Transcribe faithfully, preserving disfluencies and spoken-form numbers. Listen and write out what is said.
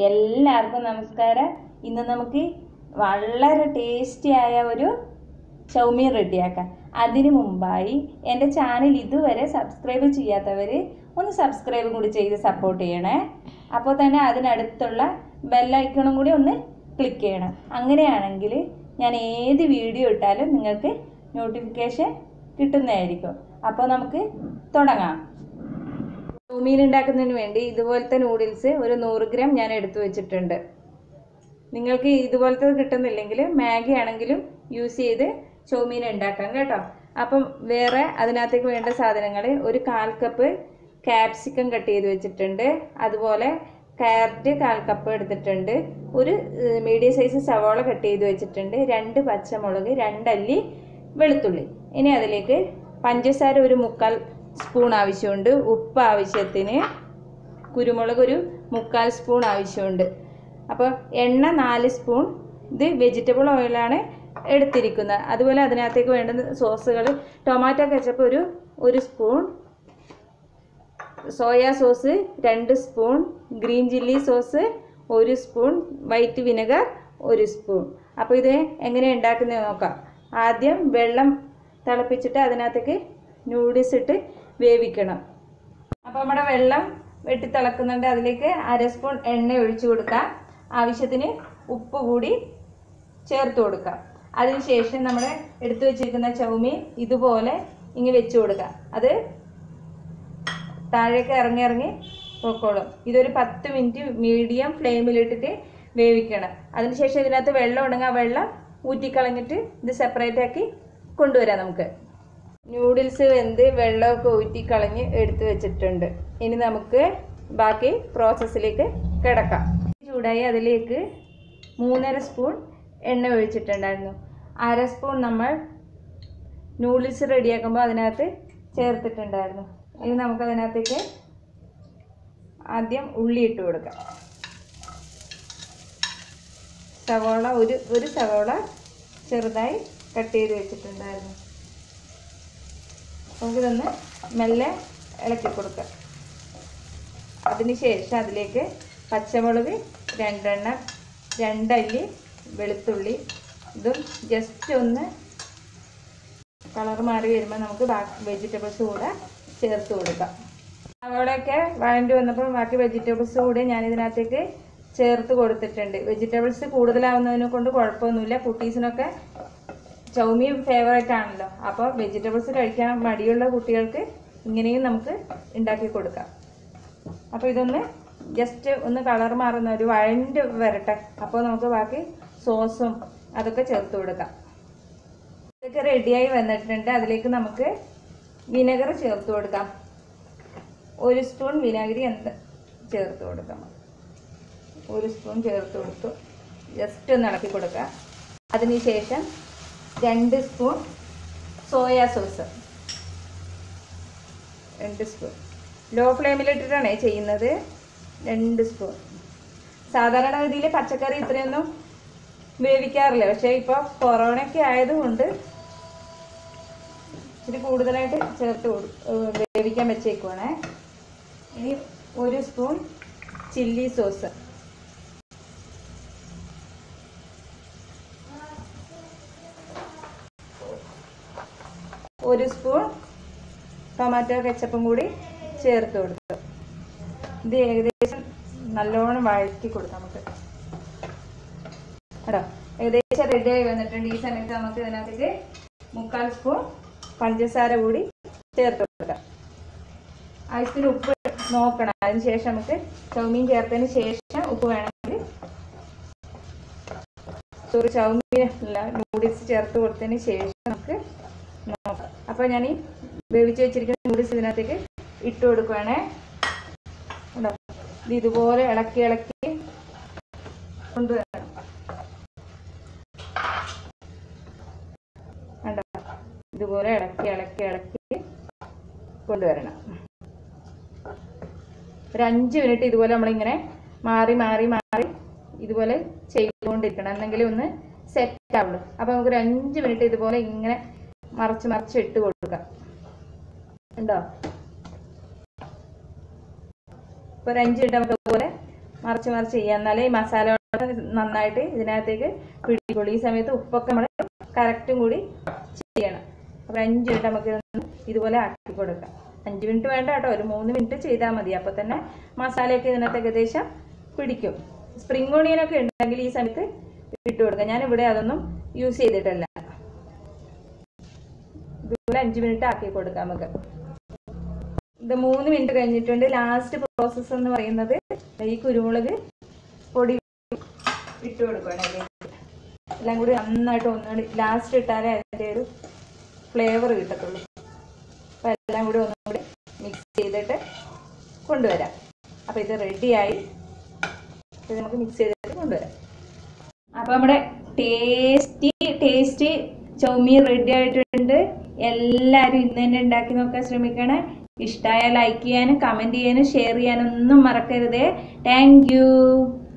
എല്ലാവർക്കും നമസ്കാരം. ഇന്ന് നമുക്ക് വളരെ ടേസ്റ്റിയായ ഒരു ചൗമീൻ റെഡിയാക്കാം. അതിനു മുമ്പായി എൻ്റെ ചാനൽ ഇതുവരെ സബ്സ്ക്രൈബ് ചെയ്യാത്തവർ ഒന്ന് സബ്സ്ക്രൈബ് കൂടി ചെയ്ത് സപ്പോർട്ട് ചെയ്യണേ. അപ്പോൾ തന്നെ അതിനടുത്തുള്ള ബെല്ലൈക്കണും കൂടി ഒന്ന് ക്ലിക്ക് ചെയ്യണം. അങ്ങനെയാണെങ്കിൽ ഞാൻ ഏത് വീഡിയോ ഇട്ടാലും നിങ്ങൾക്ക് നോട്ടിഫിക്കേഷൻ കിട്ടുന്നതായിരിക്കും. അപ്പോൾ നമുക്ക് തുടങ്ങാം. ചൗമീൻ ഉണ്ടാക്കുന്നതിന് വേണ്ടി ഇതുപോലത്തെ നൂഡിൽസ് ഒരു നൂറ് ഗ്രാം ഞാൻ എടുത്തു വെച്ചിട്ടുണ്ട്. നിങ്ങൾക്ക് ഇതുപോലത്തെ കിട്ടുന്നില്ലെങ്കിൽ മാഗി ആണെങ്കിലും യൂസ് ചെയ്ത് ചൗമീൻ ഉണ്ടാക്കാം കേട്ടോ. അപ്പം വേറെ അതിനകത്തേക്ക് വേണ്ട സാധനങ്ങൾ: ഒരു കാൽ കപ്പ് ക്യാപ്സിക്കം കട്ട് ചെയ്ത് വെച്ചിട്ടുണ്ട്, അതുപോലെ ക്യാരറ്റ് കാൽ കപ്പ് എടുത്തിട്ടുണ്ട്, ഒരു മീഡിയം സൈസ് സവാള കട്ട് ചെയ്ത് വെച്ചിട്ടുണ്ട്, രണ്ട് പച്ചമുളക്, രണ്ടല്ലി വെളുത്തുള്ളി. ഇനി അതിലേക്ക് പഞ്ചസാര ഒരു മുക്കാൽ സ്പൂൺ ആവശ്യമുണ്ട്, ഉപ്പ് ആവശ്യത്തിന്, കുരുമുളക് ഒരു മുക്കാൽ സ്പൂൺ ആവശ്യമുണ്ട്. അപ്പോൾ എണ്ണ നാല് സ്പൂൺ. ഇത് വെജിറ്റബിൾ ഓയിലാണ് എടുത്തിരിക്കുന്നത്. അതുപോലെ അതിനകത്തേക്ക് വേണ്ടുന്ന സോസുകൾ: ടൊമാറ്റോ കെച്ചപ്പ് ഒരു ഒരു സ്പൂൺ, സോയാ സോസ് രണ്ട് സ്പൂൺ, ഗ്രീൻ ചില്ലി സോസ് ഒരു സ്പൂൺ, വൈറ്റ് വിനെഗർ ഒരു സ്പൂൺ. അപ്പോൾ ഇത് എങ്ങനെ ഉണ്ടാക്കുന്നത് നോക്കാം. ആദ്യം വെള്ളം തിളപ്പിച്ചിട്ട് അതിനകത്തേക്ക് നൂഡിൽസ് ഇട്ട് വേവിക്കണം. അപ്പോൾ നമ്മുടെ വെള്ളം വെട്ടി തിളക്കുന്നുണ്ട്. അതിലേക്ക് അര സ്പൂൺ എണ്ണ ഒഴിച്ചു കൊടുക്കാം. ആവശ്യത്തിന് ഉപ്പ് കൂടി ചേർത്ത് കൊടുക്കാം. അതിനുശേഷം നമ്മൾ എടുത്തു വെച്ചിരിക്കുന്ന ചൗമീൻ ഇതുപോലെ ഇങ്ങനെ വെച്ച് കൊടുക്കാം. അത് താഴേക്ക് ഇറങ്ങി ഇറങ്ങി പൊക്കോളും. ഇതൊരു പത്ത് മിനിറ്റ് മീഡിയം ഫ്ലെയിമിലിട്ടിട്ട് വേവിക്കണം. അതിനുശേഷം ഇതിനകത്ത് വെള്ളം ഉണ്ടെങ്കിൽ ആ വെള്ളം ഊറ്റിക്കളഞ്ഞിട്ട് ഇത് സെപ്പറേറ്റ് ആക്കി കൊണ്ടുവരാം. നമുക്ക് നൂഡിൽസ് വെന്ത് വെള്ളമൊക്കെ ഊറ്റിക്കളഞ്ഞ് എടുത്ത് വെച്ചിട്ടുണ്ട്. ഇനി നമുക്ക് ബാക്കി പ്രോസസ്സിലേക്ക് കിടക്കാം. ചൂടായി അതിലേക്ക് മൂന്നര സ്പൂൺ എണ്ണ ഒഴിച്ചിട്ടുണ്ടായിരുന്നു. അര സ്പൂൺ നമ്മൾ നൂഡിൽസ് റെഡിയാക്കുമ്പോൾ അതിനകത്ത് ചേർത്തിട്ടുണ്ടായിരുന്നു. ഇനി നമുക്കതിനകത്തേക്ക് ആദ്യം ഉള്ളി ഇട്ട് കൊടുക്കാം. സവോള ഒരു ഒരു സവോള ചെറുതായി കട്ട് ചെയ്ത് വെച്ചിട്ടുണ്ടായിരുന്നു. നമുക്കിതൊന്ന് മെല്ലെ ഇളക്കി കൊടുക്കാം. അതിനുശേഷം അതിലേക്ക് പച്ചമുളക് രണ്ടെണ്ണം, രണ്ടല്ലി വെളുത്തുള്ളി, ഇതും ജസ്റ്റ് ഒന്ന് കളർ മാറി വരുമ്പോൾ നമുക്ക് ബാക്കി വെജിറ്റബിൾസ് കൂടെ ചേർത്ത് കൊടുക്കാം. സവോളയൊക്കെ വഴണ്ടി വന്നപ്പോൾ ബാക്കി വെജിറ്റബിൾസ് കൂടെ ഞാനിതിനകത്തേക്ക് ചേർത്ത് കൊടുത്തിട്ടുണ്ട്. വെജിറ്റബിൾസ് കൂടുതലാവുന്നതിനെ കൊണ്ട് കുഴപ്പമൊന്നുമില്ല. കുട്ടീസിനൊക്കെ ചൗമീൻ ഫേവറേറ്റ് ആണല്ലോ. അപ്പോൾ വെജിറ്റബിൾസ് കഴിക്കാൻ മടിയുള്ള കുട്ടികൾക്ക് ഇങ്ങനെയും നമുക്ക് ഉണ്ടാക്കി കൊടുക്കാം. അപ്പോൾ ഇതൊന്ന് ജസ്റ്റ് ഒന്ന് കളർ മാറുന്ന ഒരു വഴണ്ട് വരട്ടെ. അപ്പോൾ നമുക്ക് ബാക്കി സോസും അതൊക്കെ ചേർത്ത് കൊടുക്കാം. ഇതൊക്കെ റെഡിയായി വന്നിട്ടുണ്ട്. അതിലേക്ക് നമുക്ക് വിനെഗർ ചേർത്ത് കൊടുക്കാം. ഒരു സ്പൂൺ വിനാഗിരി എന്ത് ചേർത്ത് കൊടുക്കാം. ഒരു സ്പൂൺ ചേർത്ത് കൊടുത്തു ജസ്റ്റ് ഒന്ന് ഇളക്കി കൊടുക്കാം. അതിനുശേഷം രണ്ട് സ്പൂൺ സോയാ സോസ്, രണ്ട് സ്പൂൺ. ലോ ഫ്ലെയിമിലിട്ടിട്ടാണ് ചെയ്യുന്നത്. രണ്ട് സ്പൂൺ. സാധാരണ ഗതിയിൽ പച്ചക്കറി ഇത്രയൊന്നും വേവിക്കാറില്ല. പക്ഷേ ഇപ്പോൾ കൊറോണയൊക്കെ ആയതുകൊണ്ട് ഇച്ചിരി കൂടുതലായിട്ട് ചേർത്ത് കൊടു വേവിക്കാൻ വെച്ചേക്കുവാണേ. ഇനി ഒരു സ്പൂൺ ചില്ലി സോസ്, ഒരു സ്പൂൺ ടൊമാറ്റോ കെച്ചപ്പും കൂടി ചേർത്ത് കൊടുത്തു. ഇത് ഏകദേശം നല്ലോണം വഴറ്റി കൊടുക്കാം നമുക്ക് കേട്ടോ. ഏകദേശം റെഡിയായി വന്നിട്ടുണ്ട്. ഈ സമയത്ത് നമുക്ക് ഇതിനകത്തേക്ക് മുക്കാൽ സ്പൂൺ പഞ്ചസാര കൂടി ചേർത്ത് കൊടുക്കാം. ആവശ്യത്തിന് ഉപ്പ് നോക്കണം. അതിന് ശേഷം നമുക്ക് ചൗമീൻ ചേർത്തതിന് ശേഷം ഉപ്പ് വേണമെങ്കിൽ സോറി ചൗമീൻ അല്ല നൂഡിൽസ് ചേർത്ത് കൊടുത്തതിന് ശേഷം നമുക്ക് നോക്കാം. അപ്പോൾ ഞാൻ ഈ വേവിച്ച് വെച്ചിരിക്കുന്ന നൂഡിൽസ് ഇതിനകത്തേക്ക് ഇട്ട് കൊടുക്കുകയാണേ. ഉണ്ടോ, ഇത് ഇതുപോലെ ഇളക്കി ഇളക്കി കൊണ്ടുവരണം. ഉണ്ടോ, ഇതുപോലെ ഇളക്കി ഇളക്കി ഇളക്കി കൊണ്ടുവരണം. ഒരു അഞ്ച് മിനിറ്റ് ഇതുപോലെ നമ്മളിങ്ങനെ മാറി മാറി മാറി ഇതുപോലെ ചെയ്തുകൊണ്ടിരിക്കണം. എന്നെങ്കിലും ഒന്ന് സെറ്റ് ആവുള്ളൂ. അപ്പോൾ നമുക്കൊരു അഞ്ച് മിനിറ്റ് ഇതുപോലെ ഇങ്ങനെ മറിച്ച് മറിച്ച് ഇട്ട് കൊടുക്കാം. ഉണ്ടോ, ഇപ്പോൾ ഒരു അഞ്ച് മിനിറ്റ് നമുക്ക് അതുപോലെ മറിച്ച് മറിച്ച് ചെയ്യുക, എന്നാലേ ഈ മസാല നന്നായിട്ട് ഇതിനകത്തേക്ക് പിടിക്കുള്ളൂ. ഈ സമയത്ത് ഉപ്പൊക്കെ നമ്മൾ കറക്റ്റും കൂടി ചെയ്യണം. അപ്പോൾ അഞ്ച് മിനിറ്റ് നമുക്ക് ഇതുപോലെ ആക്കി കൊടുക്കാം. അഞ്ച് മിനിറ്റ് വേണ്ട കേട്ടോ, ഒരു മൂന്ന് മിനിറ്റ് ചെയ്താൽ മതി. അപ്പോൾ തന്നെ മസാലയൊക്കെ ഇതിനകത്ത് ഏകദേശം പിടിക്കും. സ്പ്രിംഗ് ഓണിയനൊക്കെ ഉണ്ടെങ്കിൽ ഈ സമയത്ത് ഇട്ട് കൊടുക്കാം. ഞാനിവിടെ അതൊന്നും യൂസ് ചെയ്തിട്ടില്ല. ഇതുപോലെ അഞ്ച് മിനിറ്റ് ആക്കി കൊടുക്കാം നമുക്ക്. ഇത് മൂന്ന് മിനിറ്റ് കഴിഞ്ഞിട്ടുണ്ട്. ലാസ്റ്റ് പ്രോസസ്സ് എന്ന് പറയുന്നത് ഈ കുരുമുളക് പൊടി ഇട്ട് കൊടുക്കണം. എല്ലാം കൂടി നന്നായിട്ട് ഒന്നുകൂടി ലാസ്റ്റ് ഇട്ടാലേ അതിൻ്റെ ഒരു ഫ്ലേവർ കിട്ടത്തുള്ളൂ. അപ്പോൾ എല്ലാം കൂടി ഒന്നും കൂടി മിക്സ് ചെയ്തിട്ട് കൊണ്ടുവരാം. അപ്പോൾ ഇത് റെഡിയായി. ഇത് നമുക്ക് മിക്സ് ചെയ്തിട്ട് കൊണ്ടുവരാം. അപ്പോൾ നമ്മുടെ ടേസ്റ്റി ടേസ്റ്റി ചൗമീൻ റെഡി ആയിട്ടുണ്ട്. എല്ലാവരും ഇന്ന് തന്നെ ഉണ്ടാക്കി നോക്കാൻ ശ്രമിക്കണം. ഇഷ്ടമായ ലൈക്ക് ചെയ്യാനും കമൻറ്റ് ചെയ്യാനും ഷെയർ ചെയ്യാനും ഒന്നും മറക്കരുതേ. Thank U.